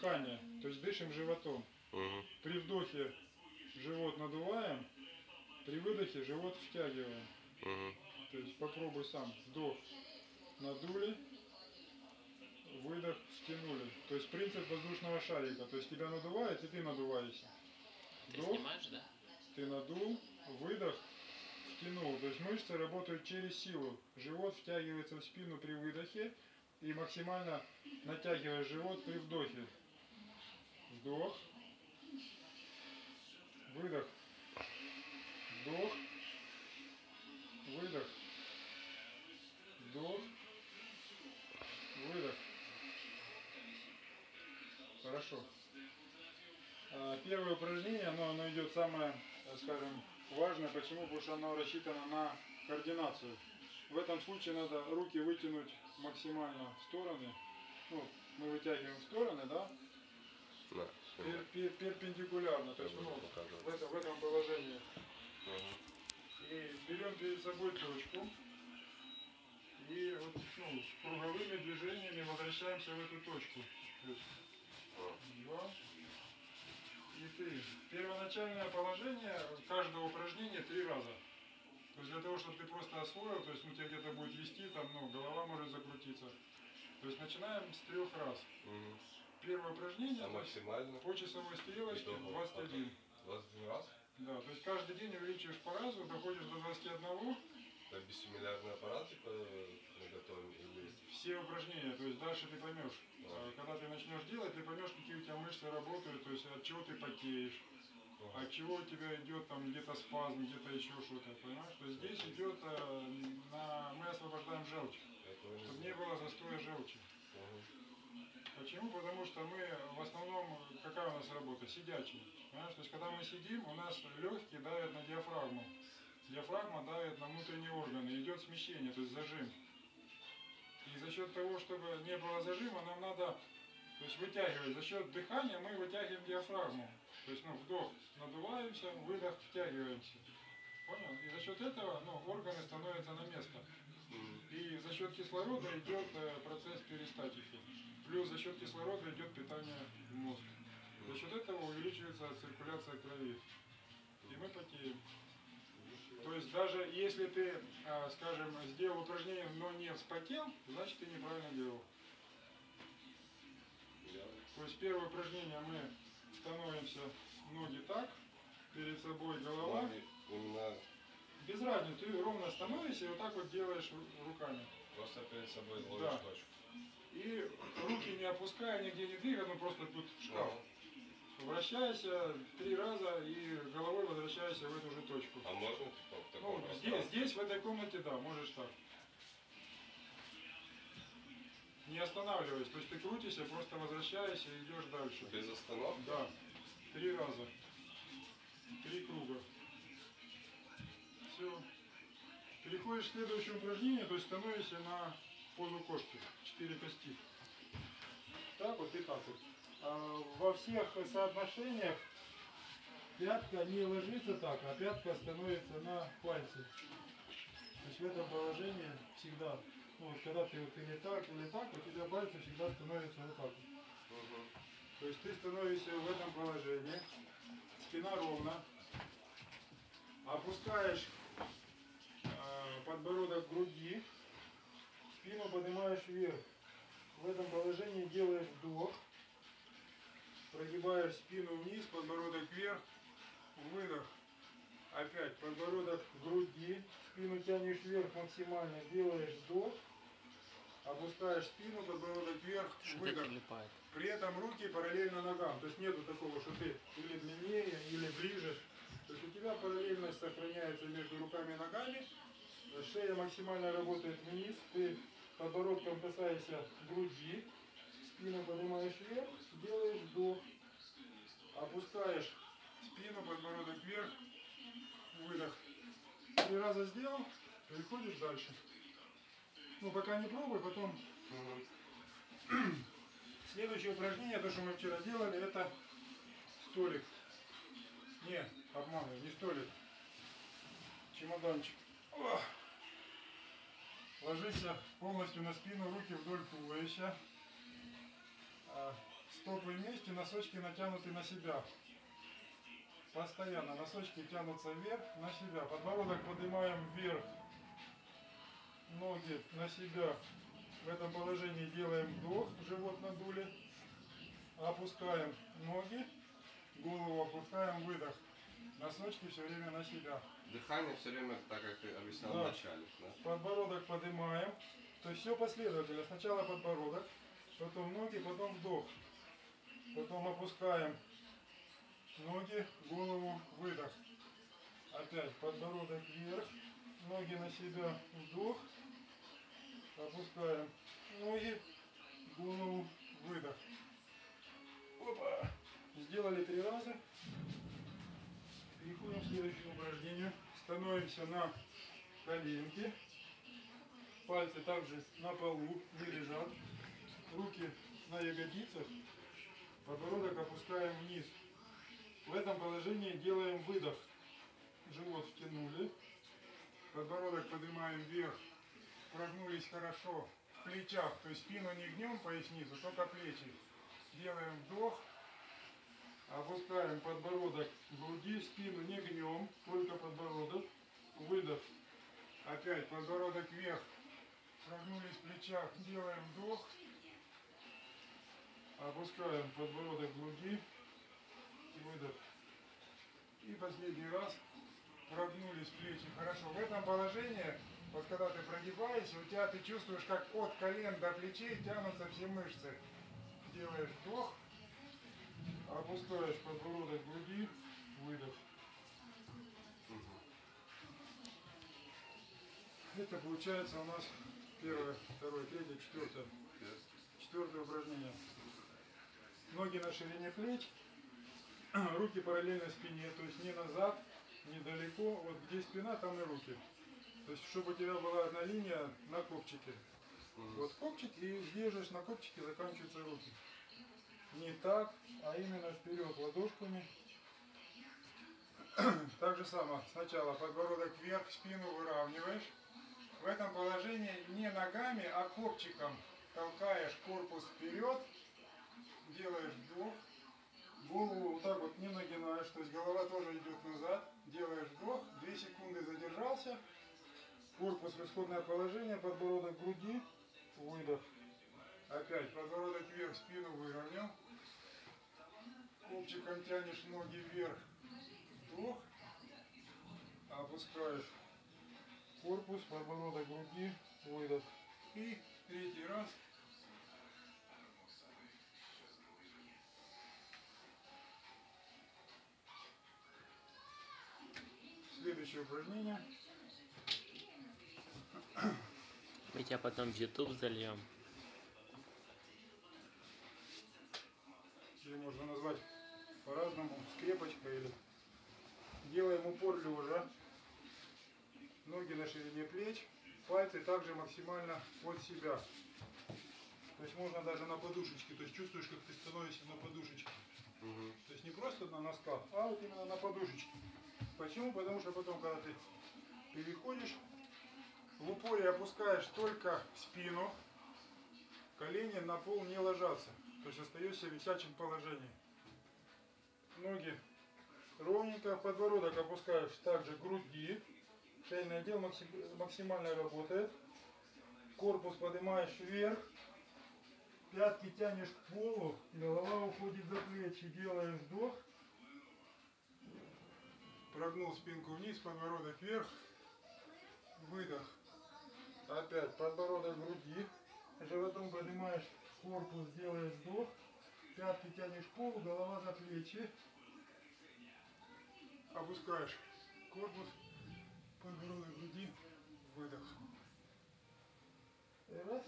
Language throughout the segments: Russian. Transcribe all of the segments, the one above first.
дыхание, то есть дышим животом. При вдохе живот надуваем, при выдохе живот втягиваем. То есть попробуй сам. Вдох надули, выдох втянули. То есть принцип воздушного шарика. То есть тебя надувает и ты надуваешься. Ты снимаешь, да? Ты надул, выдох, втянул. То есть мышцы работают через силу. Живот втягивается в спину при выдохе и максимально натягиваешь живот при вдохе. Вдох, выдох, вдох, выдох, вдох, выдох. Хорошо. Первое упражнение, оно идет самое, скажем, важное. Почему? Потому что оно рассчитано на координацию. В этом случае надо руки вытянуть максимально в стороны. Ну, мы вытягиваем в стороны, да? Перпендикулярно. То есть, ну, в этом положении. И берем перед собой точку. И вот, ну, с круговыми движениями возвращаемся в эту точку. То есть, 2 и 3. Первоначальное положение каждого упражнения 3 раза. То есть для того, чтобы ты просто освоил, то есть ну, тебя где-то будет вести, там, ну, голова может закрутиться. То есть начинаем с 3 раз. Первое упражнение максимально по часовой стрелочке 21. 21 раз? Да, то есть каждый день увеличиваешь по разу, доходишь до 21. Это бисимилярный аппарат типа мы готовим или... Все упражнения, то есть дальше ты поймешь. Когда ты начнешь делать, ты поймешь, какие у тебя мышцы работают, то есть от чего ты потеешь, от чего у тебя идет там где-то спазм, где-то еще что-то, понимаешь? То есть здесь идет, мы освобождаем желчь, чтобы не было застоя желчи. Почему? Потому что мы в основном, какая у нас работа? Сидячая. Понимаешь? То есть когда мы сидим, у нас легкие давят на диафрагму. Диафрагма давит на внутренние органы, идет смещение, то есть зажим. И за счет того, чтобы не было зажима, нам надо, то есть вытягивать. За счет дыхания мы вытягиваем диафрагму. То есть, ну, вдох, надуваемся, выдох, втягиваемся. Понял? И за счет этого, ну, органы становятся на место. И за счет кислорода идет процесс перистатики. Плюс за счет кислорода идет питание в мозг. За счет этого увеличивается циркуляция крови. И мы потеем. То есть даже если ты, скажем, сделал упражнение, но не вспотел, значит ты неправильно делал. То есть первое упражнение мы становимся ноги так, перед собой голова. Без разницы, ты ровно становишься и вот так вот делаешь руками. Просто перед собой ловишь точку. И руки не опуская, нигде не двигай, ну просто тут шкаф. Вращайся 3 раза и головой возвращайся в эту же точку. А можно типа в таком здесь, в этой комнате, да, можешь так. Не останавливаясь, то есть ты крутишься, просто возвращаешься и идешь дальше. Без остановки? Да. 3 раза. 3 круга. Все. Переходишь к следующему упражнению, то есть становишься на позу кошки. 4 кости. Так вот и так вот. Во всех соотношениях пятка не ложится так, а пятка становится на пальцы. То есть в этом положении всегда, ну, вот когда ты вот или так, у тебя пальцы всегда становятся вот так вот. То есть ты становишься в этом положении, спина ровно, опускаешь подбородок к груди, спину поднимаешь вверх. В этом положении делаешь вдох, прогибаешь спину вниз, подбородок вверх, выдох. Опять подбородок к груди, спину тянешь вверх максимально, делаешь вдох, опускаешь спину, подбородок вверх, выдох. При этом руки параллельно ногам, то есть нету такого, что ты или длиннее, или ближе. То есть у тебя параллельность сохраняется между руками и ногами, шея максимально работает вниз, ты подбородком касаешься груди, спину поднимаешь вверх, делаешь вдох, опускаешь спину, подбородок вверх, выдох. 3 раза сделал, переходишь дальше. Ну, пока не пробуй, потом... Следующее упражнение, то, что мы вчера делали, это столик. Не, обманываю, не столик. Чемоданчик. Ложишься полностью на спину, руки вдоль туловища. стопы вместе, носочки натянуты на себя. Постоянно носочки тянутся вверх, на себя. Подбородок поднимаем вверх. Ноги на себя. В этом положении делаем вдох, живот надули. Опускаем ноги, голову опускаем, выдох. Носочки все время на себя. Дыхание все время так, как ты объяснял Да. в начале. Да? Подбородок поднимаем. То есть все последовательно. Сначала подбородок, потом ноги, потом вдох. Потом опускаем ноги, голову, выдох. Опять подбородок вверх, ноги на себя, вдох. Опускаем ноги, голову, выдох. Опа! Сделали 3 раза. Переходим к следующему упражнению. Становимся на коленки. Пальцы также на полу, не лежат. Руки на ягодицах. Подбородок опускаем вниз. В этом положении делаем выдох. Живот втянули. Подбородок поднимаем вверх. Прогнулись хорошо в плечах. То есть спину не гнем, поясницу, только плечи. Делаем вдох. Опускаем подбородок к груди, спину не гнем, только подбородок. Выдох. Опять подбородок вверх. Прогнулись в плечах. Делаем вдох. Опускаем подбородок к груди. Выдох. И последний раз. Прогнулись плечи. Хорошо. В этом положении, вот когда ты прогибаешься, у тебя ты чувствуешь, как от колен до плечей тянутся все мышцы. Делаешь вдох. Опускаешь подбородок к груди. Выдох. Это получается у нас первое, второе, третье, четвертое. Четвертое упражнение. Ноги на ширине плеч, руки параллельно спине, то есть не назад, не далеко. Вот где спина, там и руки. То есть чтобы у тебя была одна линия на копчике. Вот копчик, и здесь же на копчике заканчиваются руки. Не так, а именно вперед ладошками. Так же самое. Сначала подбородок вверх, спину выравниваешь. В этом положении не ногами, а копчиком толкаешь корпус вперед, делаешь вдох, голову вот так вот не нагинаешь, то есть голова тоже идет назад, делаешь вдох, 2 секунды задержался, корпус в исходное положение, подбородок к груди, выдох. Опять подбородок вверх, спину выровнял, копчиком тянешь ноги вверх, вдох, опускаешь корпус, подбородок груди, выдох. И третий раз. Следующее упражнение. Мы тебя потом в YouTube зальем. Ее можно назвать по-разному, скрепочка или. Делаем упор лежа. Ноги на ширине плеч. Пальцы также максимально под себя. То есть можно даже на подушечке. То есть чувствуешь, как ты становишься на подушечке. То есть не просто на носках, а вот именно на подушечке. Почему? Потому что потом, когда ты переходишь, в упоре опускаешь только спину, колени на пол не ложатся. То есть остаешься в висячем положении. Ноги ровненько, подбородок опускаешь также к груди. Шейный отдел максимально работает. Корпус поднимаешь вверх. Пятки тянешь к полу. Голова уходит за плечи. Делаешь вдох. Прогнул спинку вниз, подбородок вверх. Выдох. Опять подбородок к груди. Животом поднимаешь корпус, делаешь вдох. Пятки тянешь к полу, голова за плечи. Опускаешь корпус, подбородок к груди. Выдох. Раз.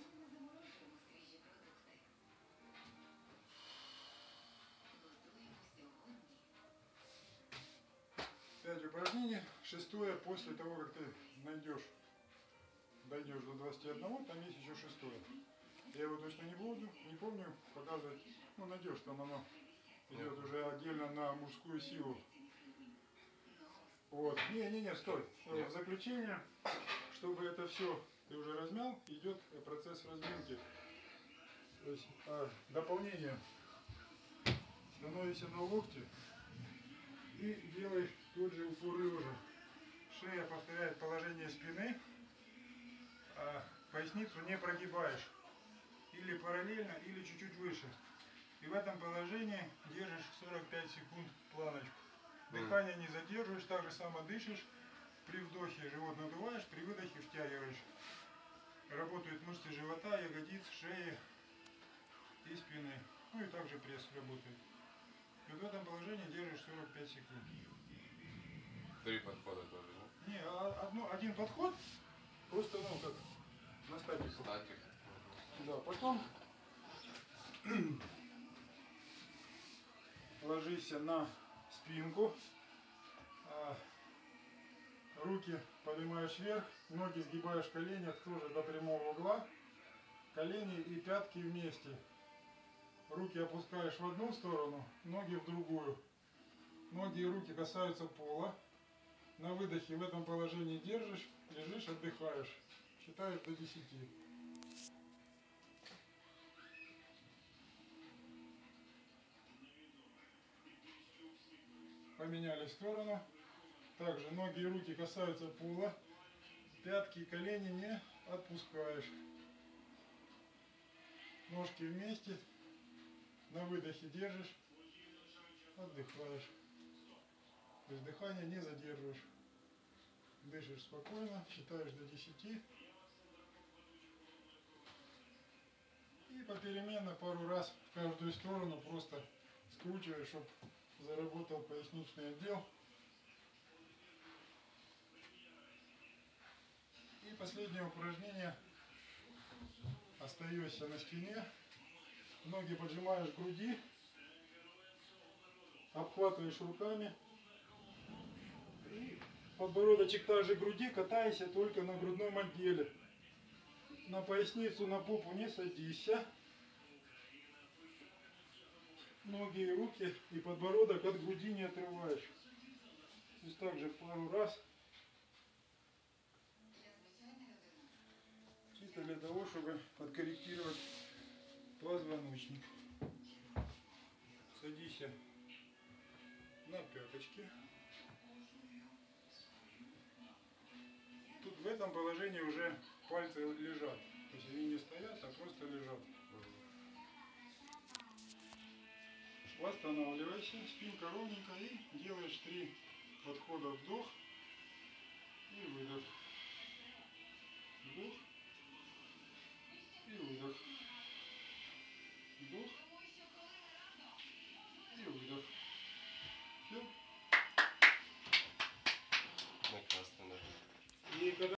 Пять упражнений. Шестое после того, как ты дойдешь до 21, там есть еще шестое. Я его точно не помню показывать. Ну, найдешь, там оно идет уже отдельно на мужскую силу. Вот. Не, стой. В заключение, чтобы это все ты уже размял, идет процесс разминки. То есть дополнение ставишься на локти и делай тот же упор лежа. Шея повторяет положение спины, а поясницу не прогибаешь. Или параллельно, или чуть-чуть выше. И в этом положении держишь 45 секунд планочку. Дыхание не задерживаешь, так же само дышишь. При вдохе живот надуваешь, при выдохе втягиваешь. Работают мышцы живота, ягодиц, шеи и спины. Ну и также пресс работает. И в этом положении держишь 45 секунд. 3 подхода тоже, да? Не, один подход, просто ну как на статику. Статик. Да, потом ложишься на спинку, руки поднимаешь вверх, ноги сгибаешь в коленях тоже до прямого угла, колени и пятки вместе. Руки опускаешь в одну сторону, ноги в другую. Ноги и руки касаются пола. На выдохе в этом положении держишь, лежишь, отдыхаешь. Считаешь до 10. Поменяли сторону. Также ноги и руки касаются пола. Пятки и колени не отпускаешь. Ножки вместе. На выдохе держишь. Отдыхаешь. То есть дыхание не задерживаешь. Дышишь спокойно. Считаешь до 10. И попеременно пару раз в каждую сторону просто скручиваешь, чтобы заработал поясничный отдел. И последнее упражнение. Остаешься на спине. Ноги поджимаешь к груди. Обхватываешь руками. И подбородочек также груди, катайся только на грудном отделе. На поясницу, на попу не садишься. Ноги и руки и подбородок от груди не отрываешь. То есть также пару раз. Чисто для того, чтобы подкорректировать позвоночник. Садись на пяточки. Тут в этом положении уже пальцы лежат. То есть они не стоят, а просто лежат. Восстанавливайся, спинка ровненько и делаешь 3 подхода вдох и выдох. Вдох и выдох. Вдох и выдох. Все. Прекрасно, да. И когда